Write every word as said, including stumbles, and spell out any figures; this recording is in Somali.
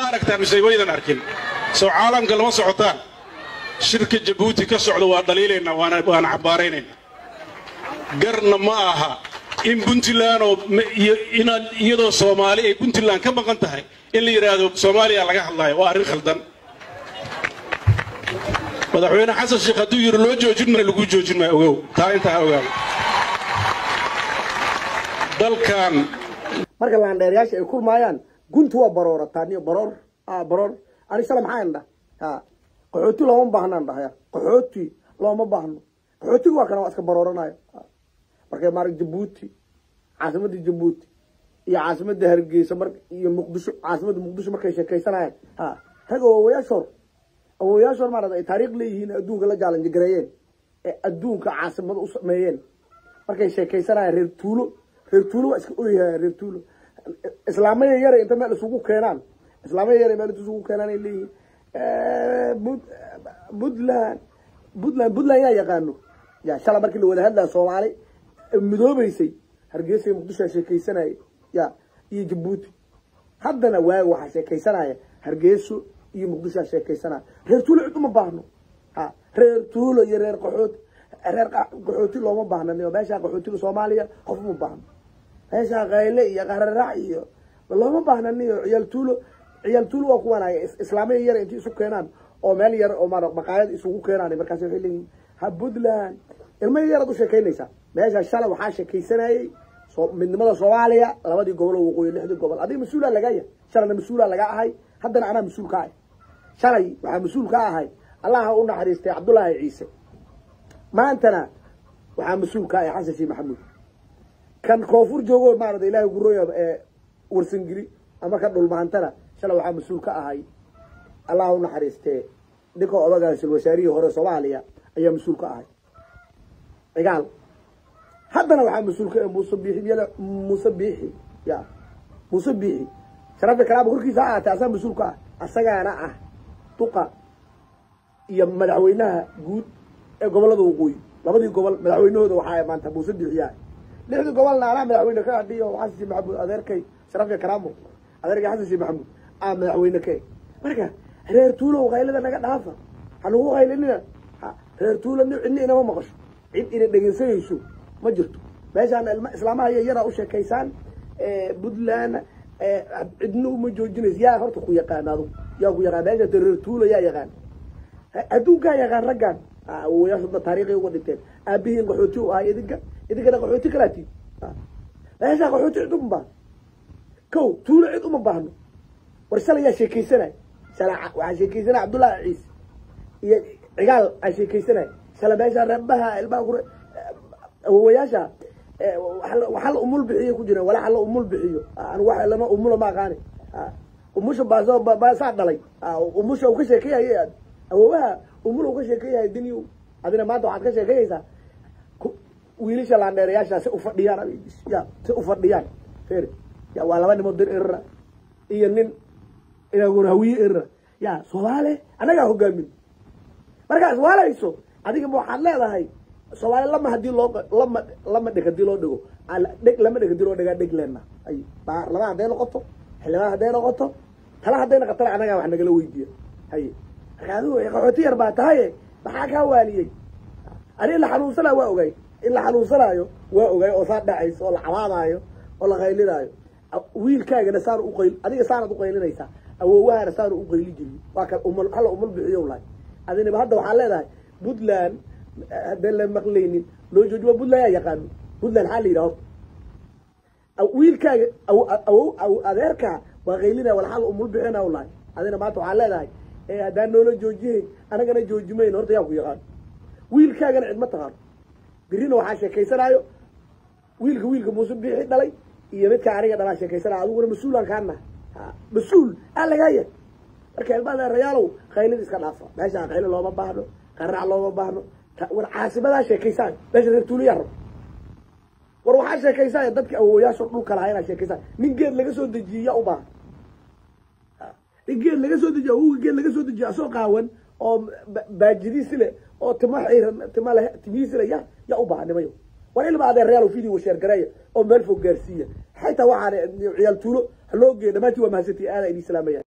aragtaan mise waydan arkin soo caalamka lama socotaan shirka Jabuuti ka socdo waa dhaliilayna waana waana xabaaraynayna garna ma aha in Puntland oo iyadoo Soomaali ay Puntland ka maqan tahay in la yiraahdo Soomaaliya laga hadlayo waa arrin khaldan madaxweyne xasan sheekh haduu yiri loo joojin ma lagu joojin ma ogow taa inta ogow dalkan marka laan dheerayaasha ay kulmayaan guntu waa barooratan iyo baroor ah baroor ani salaam xaayna ha qaxooti looma baahnaan dhahay qaxooti looma baahno qaxooti waa kana iska barooranayo markay maarag Jabuuti caasimada Jabuuti iyo caasimada Hargeysa mar iyo Muqdisho caasimada Muqdisho markay sheekaysanayaan ha tago wayaashor awoyaashor maarada ay taariikh leeyihiin adduunka la jaalan jigareeyeen ee adduunka caasimada u sameeyeen markay sheekaysanayaan reer tuulo reer tuulo waa iska ooyahay reer tuulo islaamada yar inta meel isugu keenaan islaamada yar meel isugu keenaan ay leeyihiin ee Puntland Puntland Puntland yaa yaqaano ya shala markii la wada hadlaa Soomaali midoobaysay Hargeysa iyo Muqdisho sheekaysanay ya iyo Jabuuti haddana waa waxa sheekaysanaya Hargeysa iyo Muqdisho sheekaysana reer tuulo cid uma baahno ha reer tuulo iyo reer qaxoot reer qaxooti looma baahnayo meesha qaxootiga Soomaaliya qof uma baahno meesha qayle iyo qararac iyo looma baahnayo ciyaal tuulo ciyaal tuulo waa kuwan ay islaamay yar intii isu keenaan oo meel yar oo maqaayad isugu keenaan markaas waxay leeyihiin ha Puntland ilmo yar u sheekaynaysa meesha shala waxa sheekaysanayay soo midnimada Soomaaliya labadii gobol oo waqooyi lixda gobol adiga mas'uul laga yahay shalana mas'uul laga ahay haddana ana mas'uul ka ahay shalay waxa mas'uul ka ahay Allah u naxariistay Cabdullaahi Ciise maantana waxa mas'uul ka ahay Xasan Sheekh Maxamuud kan koonfur joogo maarada Ilaahay gurooyo ee warsangiri ama ka dhul maantana shalay waxa mas'uul ka ahay Allah u naxariistay diko odaga wasaariyi hore Soomaaliya ayaa mas'uul ka ahay cigaal haddana waxa mas'uul ka Muuse Biixi yala Muuse Biixi ya Muuse Biixi sharafka kalaab korkiisa ah taasoo mas'uul ka ah asagaana ah tuqa iyo madaxweynaha guud ee gobolada waqooyi labadii gobol madaxweynahooda waxa ay maanta Muuse Biixi yahay lixda gobolna ana madaxweyne ka hadhiyo Xasan Sheekh Maxamuud adeerkay sharafka karaamo adeerkay Xasan Sheekh Maxamuud ah madaxweyne ka marka reer tuulo qaylada naga dhaafa hanugu qaylinina reer tuulo cidna inama maqasho cid ina dhageysanayso ma jirto meeshaan islaamaha yara u sheekaysaan ee Puntland ee cidna uma joojinayso yaa horta ku yaqaanaado yaa ku yaqaan meesha reer tuulo yaa yaqaan adduunka yaqaan raggan oo yaa soo taariikhi uga dhigteen aabihiin qaxooti oo ay idinka idinka qaxooti kalaati meesha qaxooti cid uma baahan kow tuulo cid uma baahno war shalay yaa sheekaysanay shalay waxa sheekaysanay Cabdullaahi Ciise iyo cigaal ay sheekaysanay shalay meesha rabbaha ilbaha awoyaasha waxa la umul bixiyo ku jira wala xal umul bixiyo aan waxa lama umul ma qaani umusha baaso baasa dhalay umusha uu ka sheekayay awowaha umul uu ka sheekayay diniyo adina maanta waxa ka sheekayaysa wiilisha laan dheerayaasha si u fadhiyaan ya si u fadhiyaan feer ya waa laba nimo dir irra iyo nin inagoon hawiye irra ya Soomaali anaga hogaamin markaas waalayso adiga waxaad leedahay Soomaali lama hadii loo lama lama dhig hadii loo dhigo dhig lama dhig hadii loo dhiga dhig leena ay baar lama hadee noqoto xilliga hadee noqoto tala hadee noqoto anaga wax naga la weydiyo hay raadu ay qaxooti yar baa tahay maxaa ka waaliyay ari la xanuunsana waa ogay in la xanuunsanayo waa ogay oo saa dhacayso la cawaamayo oo la qaylinaayo wiilkaaga saar u qayl adiga saarad u qaylinaysa awoowaha saar u qayli jiri waa ka umul hal umul bixiyo laay adina hadda waxa leedahay Puntland هذا اللي مقلينين لو جوجوا بولا يقان بولا حالي راو او ويلكا او او او اذيركا وغيلنا والحال امول بخنا والله هذا ما تو على ايه هذا نولو جوجي انا كان جوجمين horta yaa ku yaqaan wiilkaagan cid ma taqaan birina waxa sheekaysanaayo wiilka wiilka Muuse Biixi dhalay iyo midka aniga dhalay sheekaysanaa adiguna mas'uulan kaana mas'uul alagaya marka ilmaha reyaalow qaylid iska dhaafa meesha qaylo looma baahno qarac looma baahno war caasibada sheekaysan meesha reer tuulo yar war waxa sheekaysan dadka awoyaasho dhulka lahayn sheekaysan nin geed laga soo dajiyo u baahan nin geed laga soo dajiyo uu geed laga soo dajiyo soo qaawan oo baajidis leh oo timo xiran timo leh timiis leh ya ya u baahan nimayo war ilma adeer real video share gareeyo oo meel fog gaarsiiya xayta waxaan ciyaal tuulo loo geeyo dhamaantii waa mahadsantii aad ay islaamaya